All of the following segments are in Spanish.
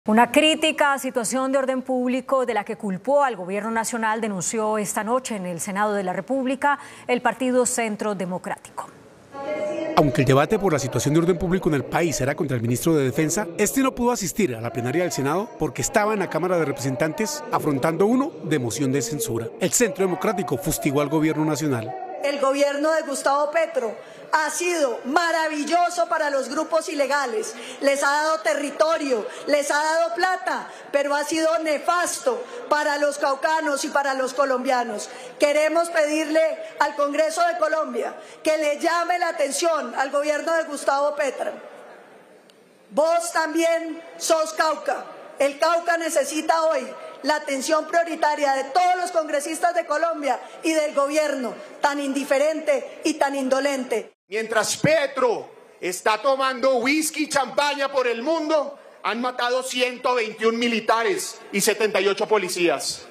Una crítica situación de orden público de la que culpó al gobierno nacional denunció esta noche en el Senado de la República el Partido Centro Democrático. Aunque el debate por la situación de orden público en el país era contra el ministro de Defensa, este no pudo asistir a la plenaria del Senado porque estaba en la Cámara de Representantes afrontando uno de moción de censura. El Centro Democrático fustigó al gobierno nacional. El gobierno de Gustavo Petro ha sido maravilloso para los grupos ilegales, les ha dado territorio, les ha dado plata, pero ha sido nefasto para los caucanos y para los colombianos. Queremos pedirle al Congreso de Colombia que le llame la atención al gobierno de Gustavo Petro. Vos también sos Cauca. El Cauca necesita hoy la atención prioritaria de todos los congresistas de Colombia y del gobierno tan indiferente y tan indolente. Mientras Petro está tomando whisky y champaña por el mundo, han matado 121 militares y 78 policías.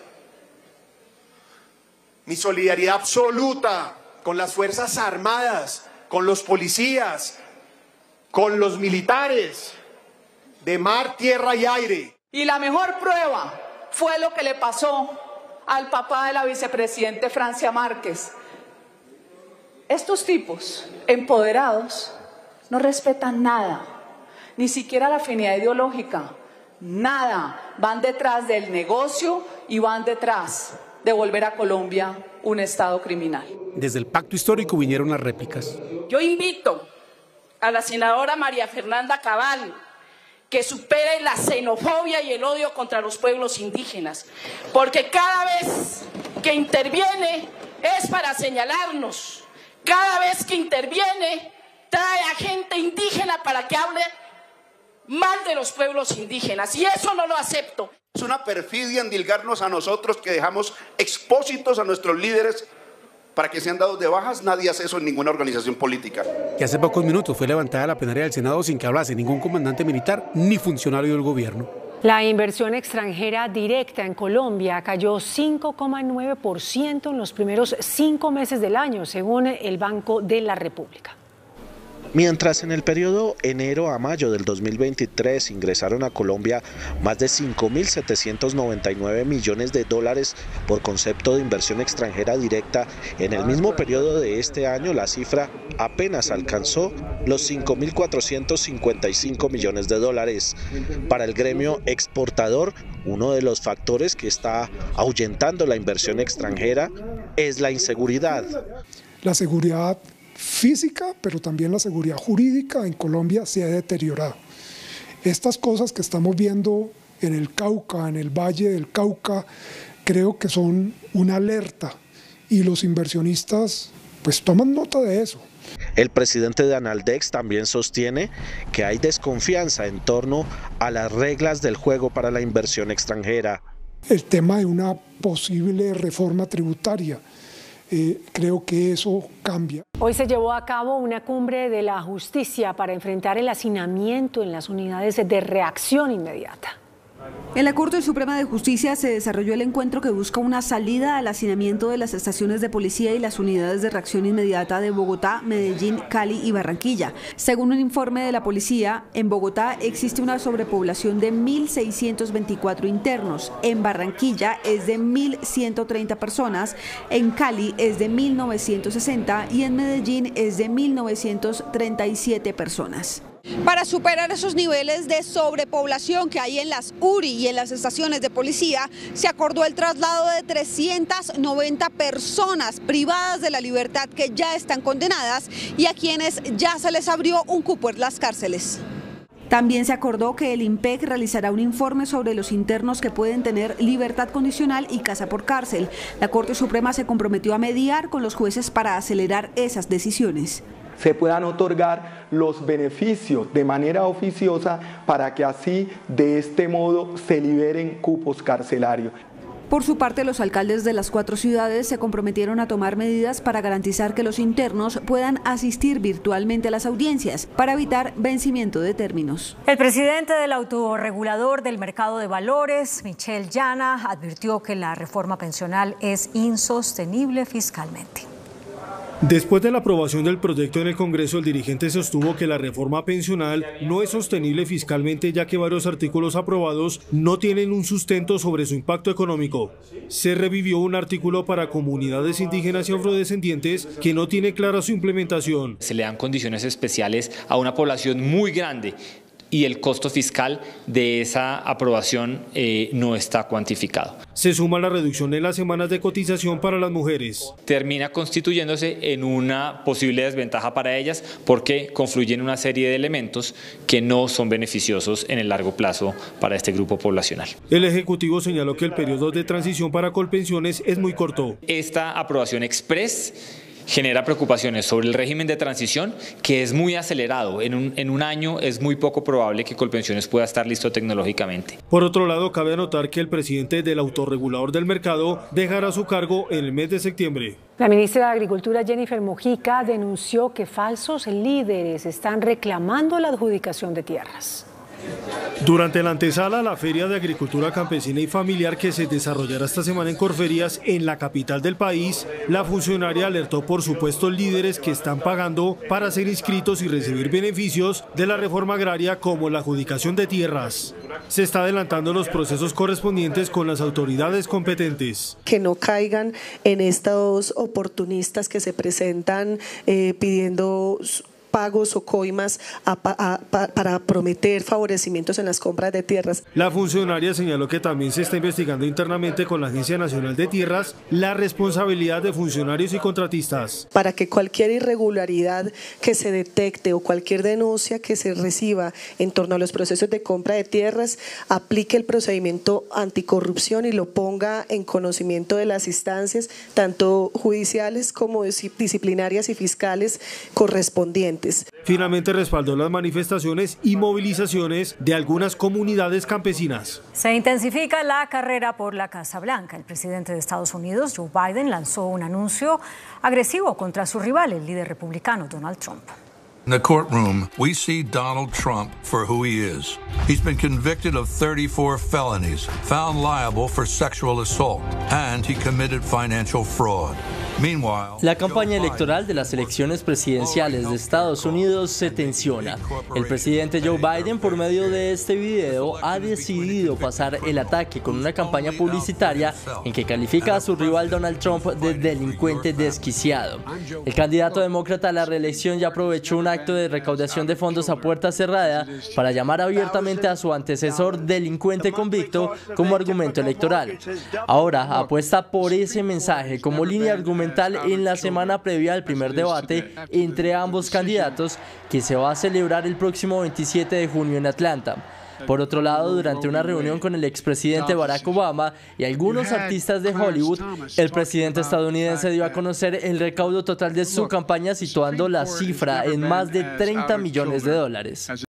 Mi solidaridad absoluta con las Fuerzas Armadas, con los policías, con los militares de mar, tierra y aire. Y la mejor prueba fue lo que le pasó al papá de la vicepresidente Francia Márquez. Estos tipos empoderados no respetan nada, ni siquiera la afinidad ideológica, nada. Van detrás del negocio y van detrás de volver a Colombia un estado criminal. Desde el pacto histórico vinieron las réplicas. Yo invito a la senadora María Fernanda Cabal que supere la xenofobia y el odio contra los pueblos indígenas, porque cada vez que interviene es para señalarnos. Cada vez que interviene, trae a gente indígena para que hable mal de los pueblos indígenas, y eso no lo acepto. Es una perfidia endilgarnos a nosotros que dejamos expósitos a nuestros líderes para que sean dados de bajas. Nadie hace eso en ninguna organización política. Que hace pocos minutos fue levantada la plenaria del Senado sin que hablase ningún comandante militar ni funcionario del gobierno. La inversión extranjera directa en Colombia cayó 5,9% en los primeros 5 meses del año, según el Banco de la República. Mientras en el periodo enero a mayo del 2023 ingresaron a Colombia más de 5.799 millones de dólares por concepto de inversión extranjera directa, en el mismo periodo de este año la cifra apenas alcanzó los 5.455 millones de dólares. Para el gremio exportador, uno de los factores que está ahuyentando la inversión extranjera es la inseguridad. La seguridad física, pero también la seguridad jurídica en Colombia se ha deteriorado. Estas cosas que estamos viendo en el Cauca, en el Valle del Cauca, creo que son una alerta y los inversionistas pues toman nota de eso. El presidente de Analdex también sostiene que hay desconfianza en torno a las reglas del juego para la inversión extranjera. El tema de una posible reforma tributaria, creo que eso cambia. Hoy se llevó a cabo una cumbre de la justicia para enfrentar el hacinamiento en las unidades de reacción inmediata. En la Corte Suprema de Justicia se desarrolló el encuentro que busca una salida al hacinamiento de las estaciones de policía y las unidades de reacción inmediata de Bogotá, Medellín, Cali y Barranquilla. Según un informe de la policía, en Bogotá existe una sobrepoblación de 1.624 internos, en Barranquilla es de 1.130 personas, en Cali es de 1.960 y en Medellín es de 1.937 personas. Para superar esos niveles de sobrepoblación que hay en las URI y en las estaciones de policía, se acordó el traslado de 390 personas privadas de la libertad que ya están condenadas y a quienes ya se les abrió un cupo en las cárceles. También se acordó que el IMPEC realizará un informe sobre los internos que pueden tener libertad condicional y casa por cárcel. La Corte Suprema se comprometió a mediar con los jueces para acelerar esas decisiones. Se puedan otorgar los beneficios de manera oficiosa para que así, de este modo, se liberen cupos carcelarios. Por su parte, los alcaldes de las 4 ciudades se comprometieron a tomar medidas para garantizar que los internos puedan asistir virtualmente a las audiencias para evitar vencimiento de términos. El presidente del autorregulador del mercado de valores, Michel Llana, advirtió que la reforma pensional es insostenible fiscalmente. Después de la aprobación del proyecto en el Congreso, el dirigente sostuvo que la reforma pensional no es sostenible fiscalmente, ya que varios artículos aprobados no tienen un sustento sobre su impacto económico. Se revivió un artículo para comunidades indígenas y afrodescendientes que no tiene clara su implementación. Se le dan condiciones especiales a una población muy grande y el costo fiscal de esa aprobación no está cuantificado. Se suma la reducción en las semanas de cotización para las mujeres. Termina constituyéndose en una posible desventaja para ellas porque confluyen una serie de elementos que no son beneficiosos en el largo plazo para este grupo poblacional. El Ejecutivo señaló que el periodo de transición para Colpensiones es muy corto. Esta aprobación express genera preocupaciones sobre el régimen de transición, que es muy acelerado. En un año es muy poco probable que Colpensiones pueda estar listo tecnológicamente. Por otro lado, cabe anotar que el presidente del autorregulador del mercado dejará su cargo en el mes de septiembre. La ministra de Agricultura, Jennifer Mojica, denunció que falsos líderes están reclamando la adjudicación de tierras. Durante la antesala a la Feria de Agricultura Campesina y Familiar que se desarrollará esta semana en Corferías, en la capital del país, la funcionaria alertó por supuestos líderes que están pagando para ser inscritos y recibir beneficios de la reforma agraria como la adjudicación de tierras. Se está adelantando los procesos correspondientes con las autoridades competentes. Que no caigan en estos oportunistas que se presentan pidiendo pagos o coimas para prometer favorecimientos en las compras de tierras. La funcionaria señaló que también se está investigando internamente con la Agencia Nacional de Tierras la responsabilidad de funcionarios y contratistas. Para que cualquier irregularidad que se detecte o cualquier denuncia que se reciba en torno a los procesos de compra de tierras, aplique el procedimiento anticorrupción y lo ponga en conocimiento de las instancias, tanto judiciales como disciplinarias y fiscales correspondientes. Finalmente respaldó las manifestaciones y movilizaciones de algunas comunidades campesinas. Se intensifica la carrera por la Casa Blanca. El presidente de Estados Unidos, Joe Biden, lanzó un anuncio agresivo contra su rival, el líder republicano Donald Trump. In the courtroom, we see Donald Trump for who he is. He's been convicted of 34 felonies, found liable for sexual assault, and he committed financial fraud. La campaña electoral de las elecciones presidenciales de Estados Unidos se tensiona. El presidente Joe Biden, por medio de este video, ha decidido pasar el ataque con una campaña publicitaria en que califica a su rival Donald Trump de delincuente desquiciado. El candidato demócrata a la reelección ya aprovechó un acto de recaudación de fondos a puerta cerrada para llamar abiertamente a su antecesor delincuente convicto como argumento electoral. Ahora apuesta por ese mensaje como línea argumental en la semana previa al primer debate entre ambos candidatos, que se va a celebrar el próximo 27 de junio en Atlanta. Por otro lado, durante una reunión con el expresidente Barack Obama y algunos artistas de Hollywood, el presidente estadounidense dio a conocer el recaudo total de su campaña, situando la cifra en más de $30 millones.